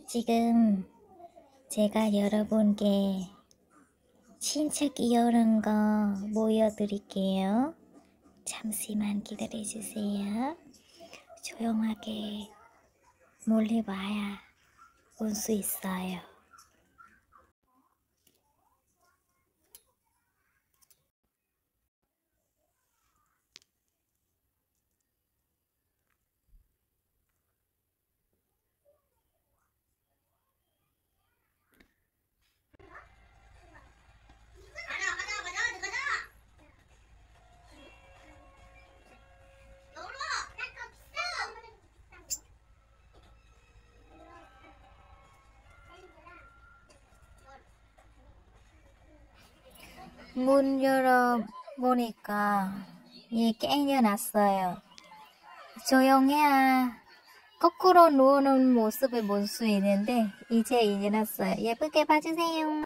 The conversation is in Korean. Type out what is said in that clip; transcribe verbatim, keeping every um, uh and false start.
지금 제가 여러분께 친척 이런 거 보여드릴게요. 잠시만 기다려주세요. 조용하게 몰래 봐야 볼 수 있어요. 문 열어보니까 얘 깨어났어요. 조용해야 거꾸로 누우는 모습을 볼 수 있는데 이제 일어났어요. 예쁘게 봐주세요.